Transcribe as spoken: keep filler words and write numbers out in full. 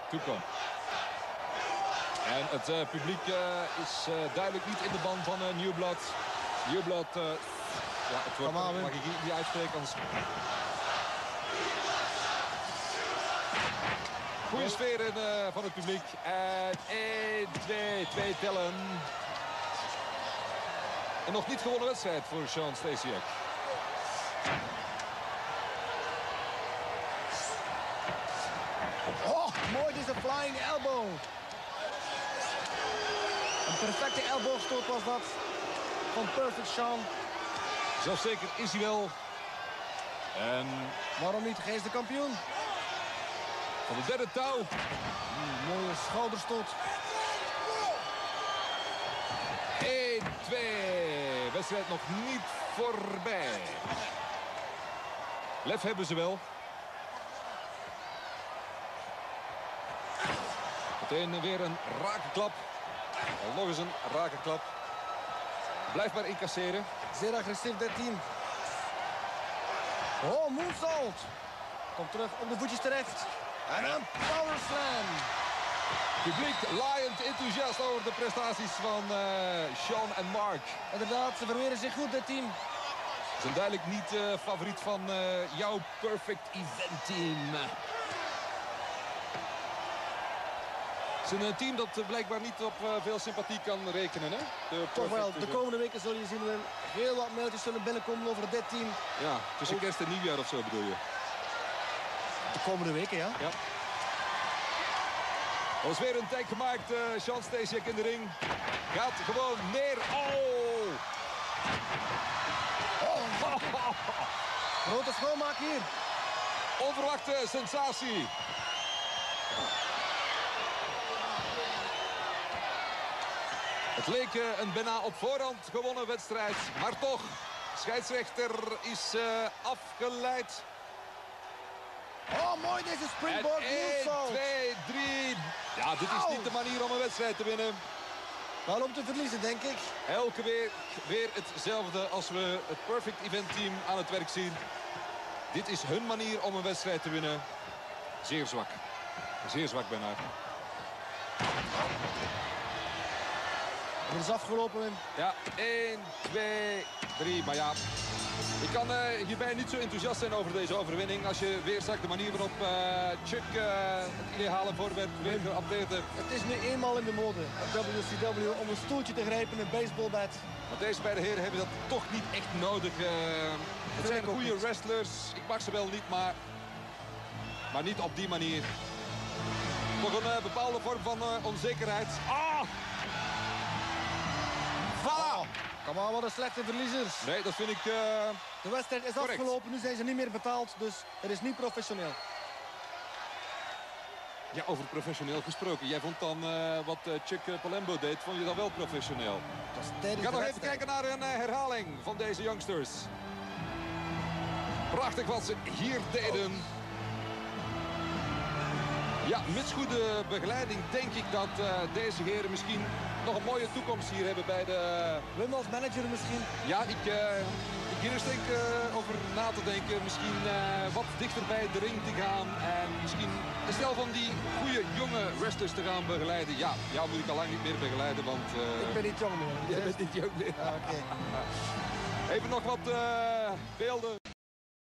toekomt. En het uh, publiek uh, is uh, duidelijk niet in de ban van uh, New Blood. New Blood, uh, ja, het woord mag ik hier niet uitspreken. Anders... Goeie sfeer in, uh, van het publiek. En één, twee, twee tellen. Een nog niet gewonnen wedstrijd voor Shawn Stasiak. Oh, mooi, dit is een flying elbow. Een perfecte elleboogstoot was dat van Perfect Shawn. Zelfzeker is hij wel. En waarom niet? Hij is de kampioen. Van de derde touw. Mm, mooie schouderstoot. één, twee. Wedstrijd nog niet voorbij. Lef hebben ze wel. Meteen weer een rake klap. En nog eens een rake klap. Blijf maar incasseren. Zeer agressief dit team. Oh, moonsault. Komt terug op de voetjes terecht. En een power slam. Publiek laaiend enthousiast over de prestaties van uh, Shawn en Mark. Inderdaad, ze verweren zich goed, dit team. Ze zijn duidelijk niet uh, favoriet van uh, jouw Perfect Event Team. Het is een team dat uh, blijkbaar niet op uh, veel sympathie kan rekenen. Hè? De Toch wel, de komende weken zul je zien er heel wat mailtjes zullen binnenkomen over dit team. Ja, tussen kerst en nieuwjaar of zo bedoel je? De komende weken, ja. Ja. Er is weer een tag gemaakt. Uh, Shawn Stasiak in de ring. Gaat gewoon neer. Oh! Oh, oh. Grote schoonmaak hier. Onverwachte sensatie. Het leek uh, een bijna op voorhand gewonnen wedstrijd. Maar toch, scheidsrechter is uh, afgeleid. Oh, mooi deze springboard. één, twee, drie. Ja, dit is niet de manier om een wedstrijd te winnen. Wel om te verliezen, denk ik. Elke week weer hetzelfde als we het Perfect Event Team aan het werk zien. Dit is hun manier om een wedstrijd te winnen. Zeer zwak. Zeer zwak bijna. Het is afgelopen, Wim. Ja, één, twee, drie. Maar ja, ik kan uh, hierbij niet zo enthousiast zijn over deze overwinning. Als je weer zag de manier waarop uh, Chuck uh, het ideale voorwerp weer geupdate. Het is nu eenmaal in de mode op W C W om een stoeltje te grijpen in een baseballbat. Maar deze beide heren hebben dat toch niet echt nodig. Uh, het zijn goede wrestlers. Ik mag ze wel niet, maar, maar niet op die manier. Toch een uh, bepaalde vorm van uh, onzekerheid. Ah! Voilà! Kom maar, wat een slechte verliezers. Nee, dat vind ik... Uh, de wedstrijd is correct. afgelopen, nu zijn ze niet meer betaald, dus het is niet professioneel. Ja, over professioneel gesproken. Jij vond dan uh, wat uh, Chuck Palumbo deed, vond je dan wel professioneel? We gaan nog even kijken naar een uh, herhaling van deze youngsters. Prachtig wat ze hier deden. Oh. Ja, mits goede begeleiding denk ik dat uh, deze heren misschien nog een mooie toekomst hier hebben bij de... Wim als manager misschien? Ja, ik, uh, ik hier eens denk uh, over na te denken. Misschien uh, wat dichter bij de ring te gaan. En misschien een stel van die goede jonge wrestlers te gaan begeleiden. Ja, jou moet ik al lang niet meer begeleiden, want... Uh, ik ben niet jong meer. Jij bent niet jong meer. Ja, okay. Even nog wat uh, beelden.